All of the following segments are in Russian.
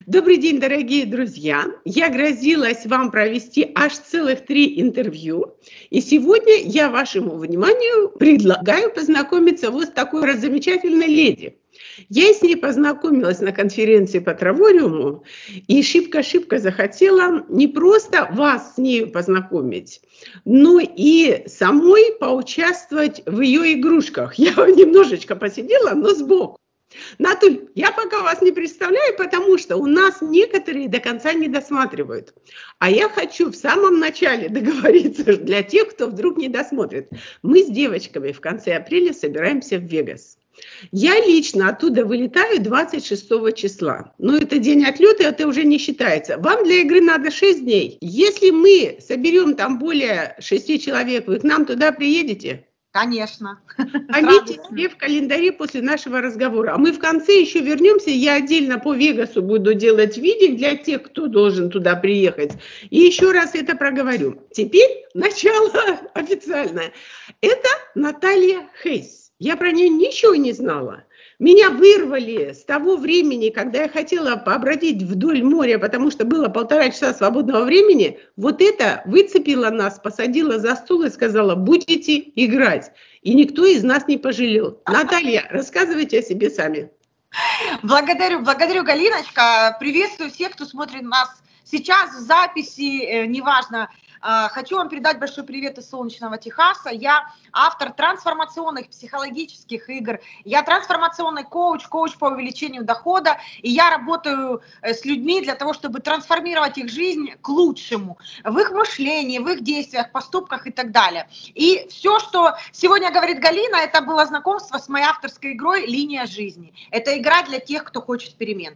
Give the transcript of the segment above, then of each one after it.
Добрый день, дорогие друзья! Я грозилась вам провести аж целых 3 интервью. И сегодня я вашему вниманию предлагаю познакомиться вот с такой замечательной леди. Я с ней познакомилась на конференции по травориуму и шибко-шибко захотела не просто вас с ней познакомить, но и самой поучаствовать в ее игрушках. Я немножечко посидела, но сбоку. Натуль, я пока вас не представляю, потому что у нас некоторые до конца не досматривают. А я хочу в самом начале договориться для тех, кто вдруг не досмотрит. Мы с девочками в конце апреля собираемся в Вегас. Я лично оттуда вылетаю 26 числа. Но это день отлета, это уже не считается. Вам для игры надо 6 дней. Если мы соберем там более 6 человек, вы к нам туда приедете? Конечно. Пометьте себе в календаре после нашего разговора. А мы в конце еще вернемся. Я отдельно по Вегасу буду делать видео для тех, кто должен туда приехать. И еще раз это проговорю. Теперь начало официальное. Это Наталья Хейс. Я про нее ничего не знала. Меня вырвали с того времени, когда я хотела побродить вдоль моря, потому что было 1,5 часа свободного времени. Вот это выцепила нас, посадила за стол и сказала: будете играть. И никто из нас не пожалел. Наталья, рассказывайте о себе сами. Благодарю, Галиночка. Приветствую всех, кто смотрит нас сейчас в записи, неважно. Хочу вам передать большой привет из солнечного Техаса. Я автор трансформационных психологических игр. Я трансформационный коуч по увеличению дохода. И я работаю с людьми для того, чтобы трансформировать их жизнь к лучшему. В их мышлении, в их действиях, поступках и так далее. И все, что сегодня говорит Галина, это было знакомство с моей авторской игрой «Линия жизни». Это игра для тех, кто хочет перемен.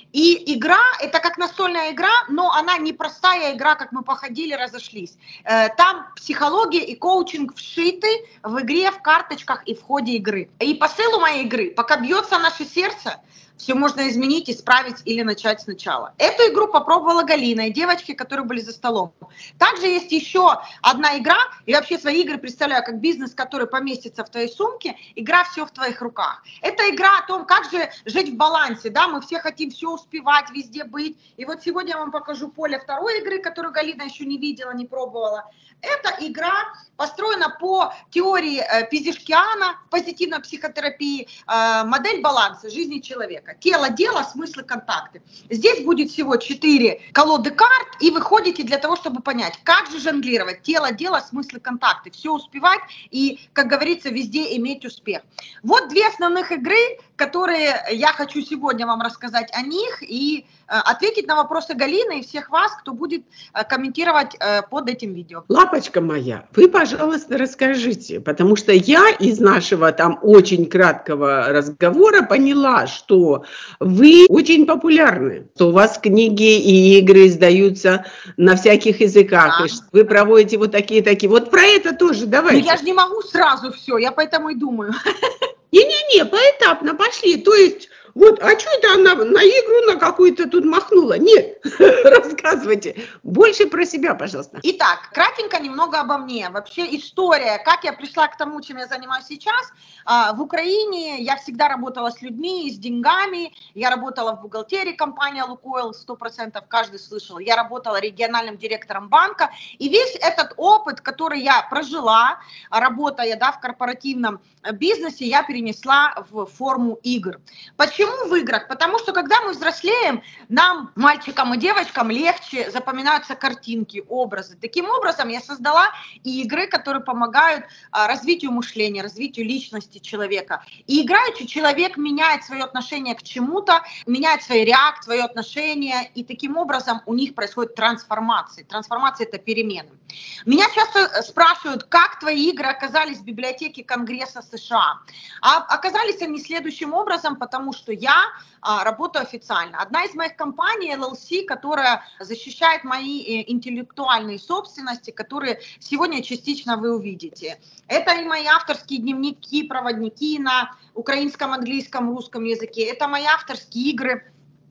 И игра, это как настольная игра, но она не простая игра, как мы походили, разошлись. Там психология и коучинг вшиты в игре, в карточках и в ходе игры. И посылу моей игры: пока бьется наше сердце, все можно изменить, исправить или начать сначала. Эту игру попробовала Галина и девочки, которые были за столом. Также есть еще одна игра, и вообще свои игры представляю как бизнес, который поместится в твоей сумке. Игра «Все в твоих руках». Это игра о том, как же жить в балансе. Да? Мы все хотим все успевать, везде быть. И вот сегодня я вам покажу поле второй игры, которую Галина еще не видела, не пробовала. Эта игра построена по теории Пизишкиана, позитивной психотерапии, модель баланса жизни человека. Тело, дело, смыслы, контакты. Здесь будет всего 4 колоды карт, и вы ходите для того, чтобы понять, как же жонглировать. Тело, дело, смыслы, контакты. Все успевать и, как говорится, везде иметь успех. Вот 2 основных игры, которые я хочу сегодня вам рассказать о них и ответить на вопросы Галины и всех вас, кто будет комментировать под этим видео. Лапочка моя, вы, пожалуйста, расскажите, потому что я из нашего там очень краткого разговора поняла, что вы очень популярны, что у вас книги и игры издаются на всяких языках, да. И вы проводите вот такие. Вот про это тоже давайте. Ну я же не могу сразу все, я поэтому и думаю. Не-не-не, поэтапно пошли, то есть... Вот, а что это она на игру на какую-то тут махнула? Нет, рассказывайте. Больше про себя, пожалуйста. Итак, кратенько немного обо мне. Вообще история, как я пришла к тому, чем я занимаюсь сейчас. В Украине я всегда работала с людьми, с деньгами. Я работала в бухгалтерии компании «Лукойл», 100% каждый слышал. Я работала региональным директором банка. И весь этот опыт, который я прожила, работая в корпоративном бизнесе, я перенесла в форму игр. Почему в играх? Потому что когда мы взрослеем, нам, мальчикам и девочкам, легче запоминаются картинки, образы. Таким образом, я создала игры, которые помогают развитию мышления, развитию личности человека. И играючи, человек меняет свое отношение к чему-то, меняет свои реакции, свое отношение, и таким образом у них происходит трансформация. Трансформация – это перемены. Меня часто спрашивают, как твои игры оказались в библиотеке Конгресса США. А оказались они следующим образом, потому что я работаю официально. Одна из моих компаний, LLC, которая защищает мои интеллектуальные собственности, которые сегодня частично вы увидите. Это и мои авторские дневники, проводники на украинском, английском, русском языке. Это мои авторские игры.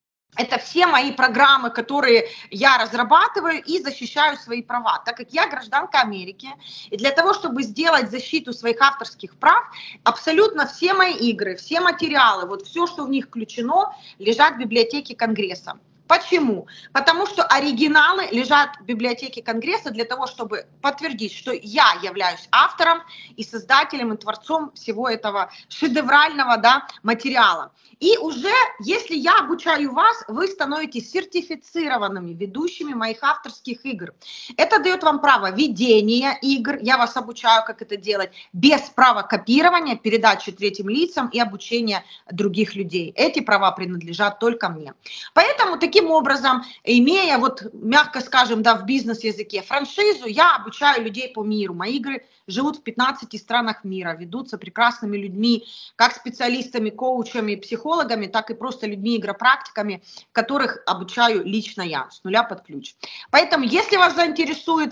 Это все мои программы, которые я разрабатываю и защищаю свои права, так как я гражданка Америки. И для того, чтобы сделать защиту своих авторских прав, абсолютно все мои игры, все материалы, вот все, что в них включено, лежат в библиотеке Конгресса. Почему? Потому что оригиналы лежат в библиотеке Конгресса для того, чтобы подтвердить, что я являюсь автором и создателем и творцом всего этого шедеврального, да, материала. И уже, если я обучаю вас, вы становитесь сертифицированными ведущими моих авторских игр. Это дает вам право ведения игр, я вас обучаю, как это делать, без права копирования, передачи третьим лицам и обучения других людей. Эти права принадлежат только мне. Поэтому таким образом, имея, вот, мягко скажем, да, в бизнес-языке франшизу, я обучаю людей по миру. Мои игры живут в 15 странах мира, ведутся прекрасными людьми, как специалистами, коучами, психологами, так и просто людьми, игропрактиками, которых обучаю лично я, с нуля под ключ. Поэтому, если вас заинтересует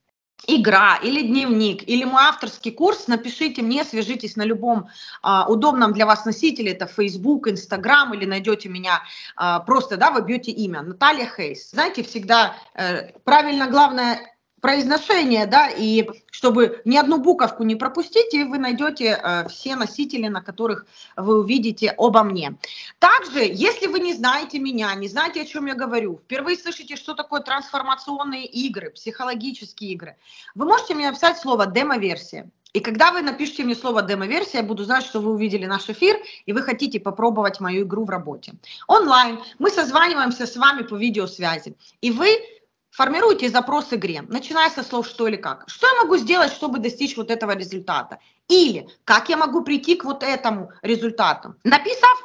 игра или дневник, или мой авторский курс, напишите мне, свяжитесь на любом удобном для вас носителе, это Facebook, Instagram, или найдете меня просто, да, вы бьете имя, Наталья Хейс. Знаете, всегда правильно, главное, произношение, да, и чтобы ни одну буковку не пропустить, и вы найдете все носители, на которых вы увидите обо мне. Также, если вы не знаете меня, не знаете, о чем я говорю, впервые слышите, что такое трансформационные игры, психологические игры, вы можете мне написать слово «демо-версия». И когда вы напишите мне слово «демо-версия», я буду знать, что вы увидели наш эфир, и вы хотите попробовать мою игру в работе. Онлайн мы созваниваемся с вами по видеосвязи, и вы формируйте запрос игре, начиная со слов «что» или «как». Что я могу сделать, чтобы достичь вот этого результата? Или как я могу прийти к вот этому результату? Написав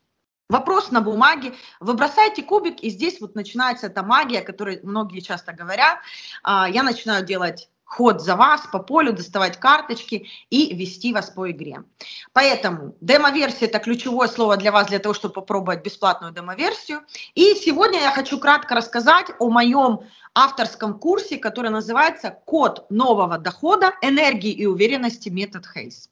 вопрос на бумаге, вы бросаете кубик, и здесь вот начинается эта магия, о которой многие часто говорят. Я начинаю делать ход за вас по полю, доставать карточки и вести вас по игре. Поэтому демо-версия – это ключевое слово для вас, для того, чтобы попробовать бесплатную демо-версию. И сегодня я хочу кратко рассказать о моем авторском курсе, который называется «Код нового дохода, энергии и уверенности. Метод Хейс».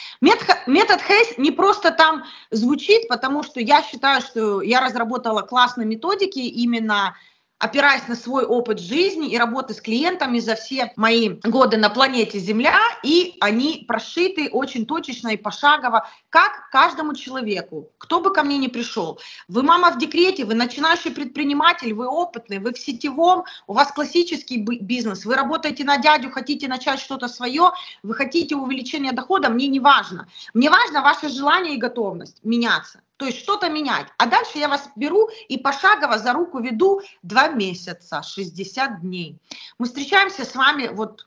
Метод Хейс не просто там звучит, потому что я считаю, что я разработала классные методики именно опираясь на свой опыт жизни и работы с клиентами за все мои годы на планете Земля, и они прошиты очень точечно и пошагово, как каждому человеку, кто бы ко мне ни пришел. Вы мама в декрете, вы начинающий предприниматель, вы опытный, вы в сетевом, у вас классический бизнес, вы работаете на дядю, хотите начать что-то свое, вы хотите увеличения дохода, мне не важно. Мне важно ваше желание и готовность меняться. То есть что-то менять. А дальше я вас беру и пошагово за руку веду 2 месяца, 60 дней. Мы встречаемся с вами вот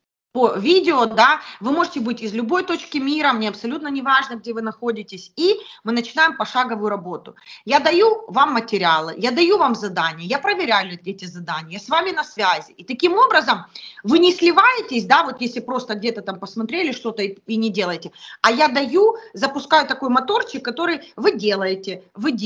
по видео, да, вы можете быть из любой точки мира, мне абсолютно не важно, где вы находитесь, и мы начинаем пошаговую работу. Я даю вам материалы, я даю вам задания, я проверяю эти задания, я с вами на связи. И таким образом вы не сливаетесь, да, вот если просто где-то там посмотрели что-то и не делаете, а я даю, запускаю такой моторчик, который вы делаете.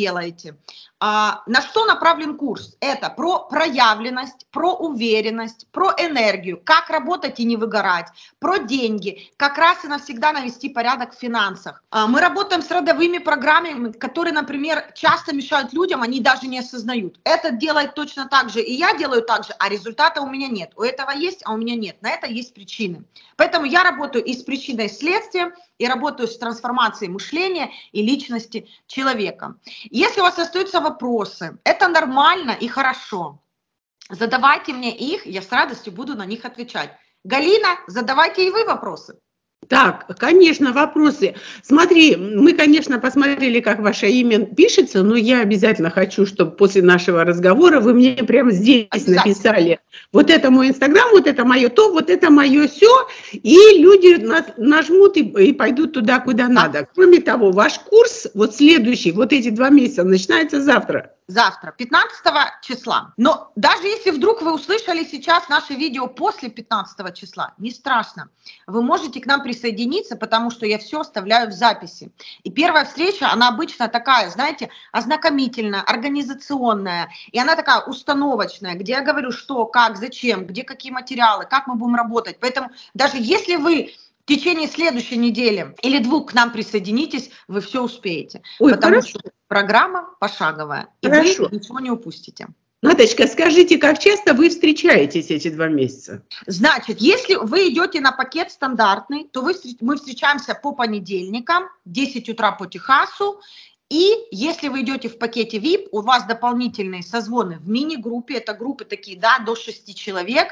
На что направлен курс? Это про проявленность, про уверенность, про энергию, как работать и не выгорать, про деньги, как раз и навсегда навести порядок в финансах. Мы работаем с родовыми программами, которые, например, часто мешают людям, они даже не осознают. Это делает точно так же, и я делаю так же, а результата у меня нет. У этого есть, а у меня нет. На это есть причины. Поэтому я работаю и с причиной, и с следствием, и работаю с трансформацией мышления и личности человека. Если у вас остаются вопросы, это нормально и хорошо. Задавайте мне их, я с радостью буду на них отвечать. Галина, задавайте и вы вопросы. Так, конечно, вопросы. Смотри, мы, конечно, посмотрели, как ваше имя пишется, но я обязательно хочу, чтобы после нашего разговора вы мне прямо здесь написали. Вот это мой Инстаграм, вот это мое то, вот это мое все, и люди нажмут и пойдут туда, куда надо. Кроме того, ваш курс, вот следующий, вот эти 2 месяца, начинается завтра. Завтра, 15 числа. Но даже если вдруг вы услышали сейчас наше видео после 15 числа, не страшно. Вы можете к нам присоединиться, потому что я все оставляю в записи. И первая встреча, она обычно такая, знаете, ознакомительная, организационная. И она такая установочная, где я говорю, что, как, зачем, где какие материалы, как мы будем работать. Поэтому даже если вы в течение следующей недели или 2 к нам присоединитесь, вы все успеете. Ой, потому что программа пошаговая, и вы ничего не упустите. Наточка, скажите, как часто вы встречаетесь эти 2 месяца? Значит, если вы идете на пакет стандартный, то мы встречаемся по понедельникам, 10 утра по Техасу, И если вы идете в пакете VIP, у вас дополнительные созвоны в мини-группе, это группы такие, да, до 6 человек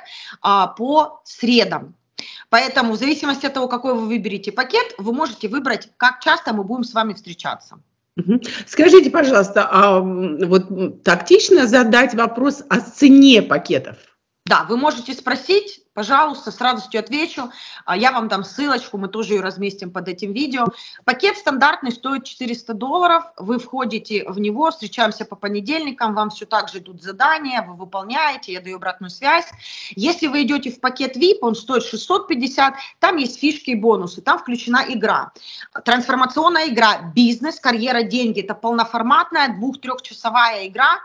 по средам. Поэтому в зависимости от того, какой вы выберете пакет, вы можете выбрать, как часто мы будем с вами встречаться. Скажите, пожалуйста, а вот тактично задать вопрос о цене пакетов? Да, вы можете спросить, пожалуйста, с радостью отвечу. Я вам дам ссылочку, мы тоже ее разместим под этим видео. Пакет стандартный стоит $400. Вы входите в него, встречаемся по понедельникам, вам все так же идут задания, вы выполняете, я даю обратную связь. Если вы идете в пакет VIP, он стоит $650, там есть фишки и бонусы, там включена игра. Трансформационная игра, бизнес, карьера, деньги. Это полноформатная 2-3-часовая игра.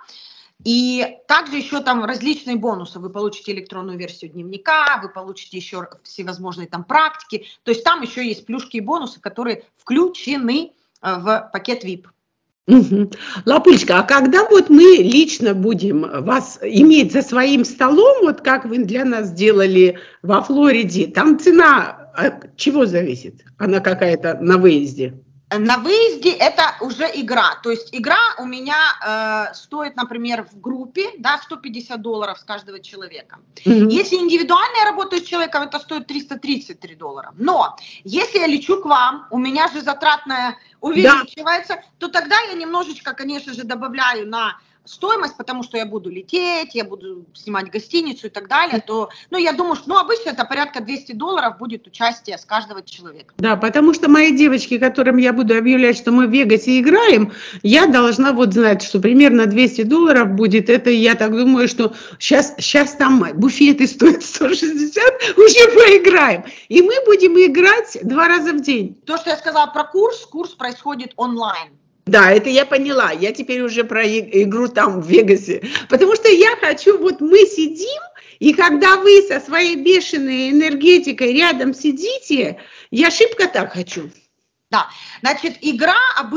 И также еще там различные бонусы. Вы получите электронную версию дневника, вы получите еще всевозможные там практики. То есть там еще есть плюшки и бонусы, которые включены в пакет VIP. Лапулечка, а когда вот мы лично будем вас иметь за своим столом, вот как вы для нас сделали во Флориде, там цена от чего зависит? Она какая-то на выезде? На выезде это уже игра, то есть игра у меня стоит, например, в группе, да, $150 с каждого человека. Если индивидуально я работаю с человеком, это стоит $333. Но если я лечу к вам, у меня же затратная увеличивается, да, то тогда я немножечко, конечно же, добавляю на стоимость, потому что я буду лететь, я буду снимать гостиницу и так далее, то, ну, я думаю, что, ну, обычно это порядка $200 будет участие с каждого человека. Да, потому что мои девочки, которым я буду объявлять, что мы в Вегасе играем, я должна вот знать, что примерно $200 будет. Это, я так думаю, что сейчас там буфеты стоят 160, уже поиграем. И мы будем играть 2 раза в день. То, что я сказала про курс происходит онлайн. Да, это я поняла. Я теперь уже про игру там в Вегасе. Потому что я хочу, вот мы сидим, и когда вы со своей бешеной энергетикой рядом сидите, я шибко так хочу. Да, значит, игра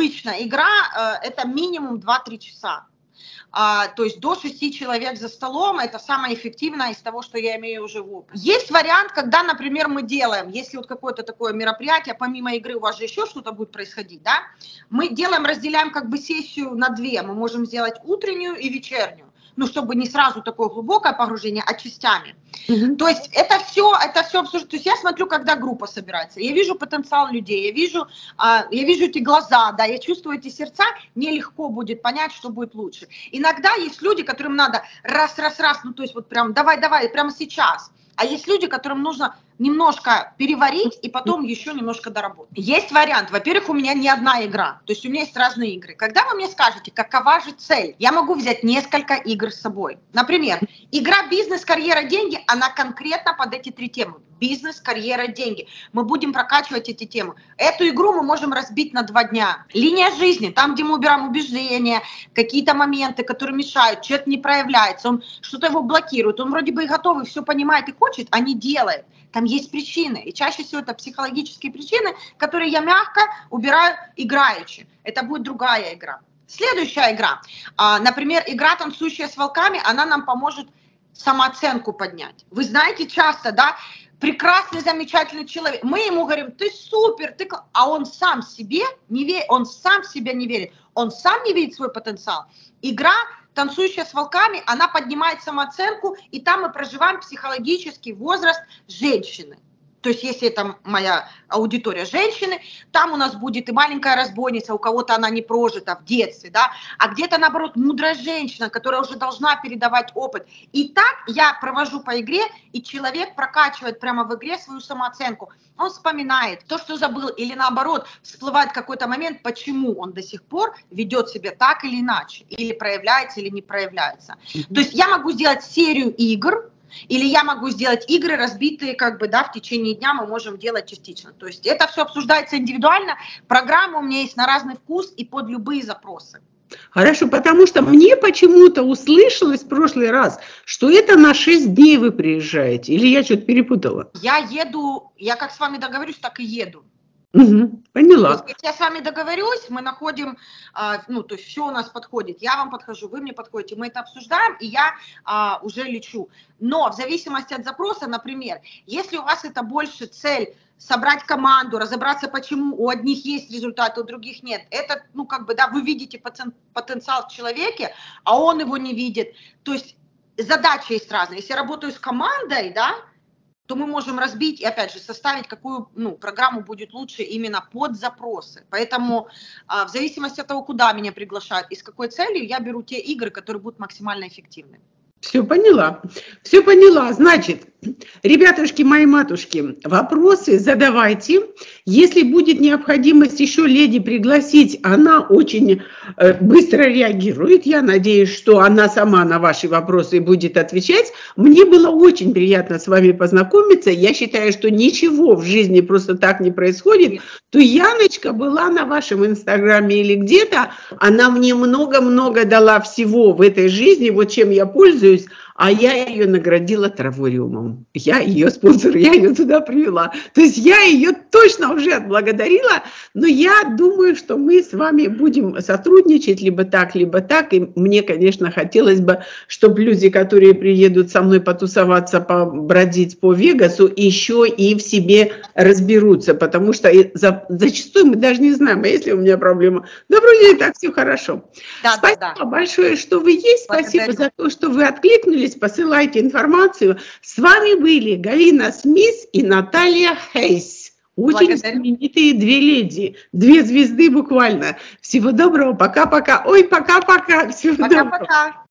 это минимум 2-3 часа. То есть до 6 человек за столом, это самое эффективное из того, что я имею уже в опыте. Есть вариант, когда, например, мы делаем, если вот какое-то такое мероприятие, помимо игры у вас же еще что-то будет происходить, да, мы разделяем как бы сессию на 2, мы можем сделать утреннюю и вечернюю. Ну, чтобы не сразу такое глубокое погружение, а частями. То есть это все обсуждается. То есть я смотрю, когда группа собирается. Я вижу потенциал людей, я вижу эти глаза, да, я чувствую эти сердца. Мне легко будет понять, что будет лучше. Иногда есть люди, которым надо раз, ну, то есть вот прям давай, прямо сейчас. А есть люди, которым нужно немножко переварить и потом еще немножко доработать. Есть вариант. Во-первых, у меня не одна игра. То есть у меня есть разные игры. Когда вы мне скажете, какова же цель, я могу взять несколько игр с собой. Например, игра «Бизнес, карьера, деньги», она конкретно под эти 3 темы. Бизнес, карьера, деньги. Мы будем прокачивать эти темы. Эту игру мы можем разбить на 2 дня. Линия жизни, там, где мы убираем убеждения, какие-то моменты, которые мешают, человек не проявляется, он что-то его блокирует, он вроде бы и готовый, все понимает и хочет, а не делает. Там есть причины, и чаще всего это психологические причины, которые я мягко убираю играючи. Это будет другая игра. Следующая игра, например, игра «Танцующая с волками», она нам поможет самооценку поднять. Вы знаете, часто, да, прекрасный, замечательный человек, мы ему говорим: ты супер, а он сам себе не верит, он сам в себя не верит, он сам не видит свой потенциал. Игра «Танцующая с волками», она поднимает самооценку, и там мы проживаем психологический возраст женщины. То есть если это моя аудитория женщины, там у нас будет и маленькая разбойница, у кого-то она не прожита в детстве, да, а где-то, наоборот, мудрая женщина, которая уже должна передавать опыт. И так я провожу по игре, и человек прокачивает прямо в игре свою самооценку. Он вспоминает то, что забыл, или наоборот, всплывает какой-то момент, почему он до сих пор ведет себя так или иначе, или проявляется, или не проявляется. То есть я могу сделать серию игр, или я могу сделать игры, разбитые как бы, да, в течение дня мы можем делать частично. То есть это все обсуждается индивидуально. Программа у меня есть на разный вкус и под любые запросы. Хорошо, потому что мне почему-то услышалось в прошлый раз, что это на 6 дней вы приезжаете. Или я что-то перепутала? Я как с вами договорюсь, так и еду. Поняла. То есть, если я с вами договорюсь, мы находим, ну, то есть все у нас подходит, я вам подхожу, вы мне подходите, мы это обсуждаем, и я уже лечу. Но в зависимости от запроса, например, если у вас это больше цель собрать команду, разобраться, почему у одних есть результаты, у других нет, это, ну, как бы, да, вы видите потенциал в человеке, а он его не видит. То есть задача есть разная. Если я работаю с командой, да, то мы можем разбить и, опять же, составить, какую, ну, программу будет лучше именно под запросы. Поэтому в зависимости от того, куда меня приглашают и с какой целью, я беру те игры, которые будут максимально эффективны. Все поняла. Все поняла. Значит, ребятушки, мои матушки, вопросы задавайте. Если будет необходимость еще леди пригласить, она очень быстро реагирует. Я надеюсь, что она сама на ваши вопросы будет отвечать. Мне было очень приятно с вами познакомиться. Я считаю, что ничего в жизни просто так не происходит. То Яночка была на вашем инстаграме или где-то. Она мне много-много дала всего в этой жизни, вот чем я пользуюсь. А я ее наградила травориумом. Я ее спонсор, я ее туда привела. То есть я ее точно уже отблагодарила, но я думаю, что мы с вами будем сотрудничать либо так, либо так. И мне, конечно, хотелось бы, чтобы люди, которые приедут со мной потусоваться, побродить по Вегасу, еще и в себе разберутся, потому что зачастую мы даже не знаем, а если у меня проблема. Да вроде и так все хорошо. Да, спасибо большое, что вы есть. Спасибо за то, что вы откликнулись. Посылайте информацию. С вами были Галина Смис и Наталья Хейс. Очень знаменитые две леди. 2 звезды буквально. Всего доброго. Пока-пока. Ой, пока-пока. Всего доброго.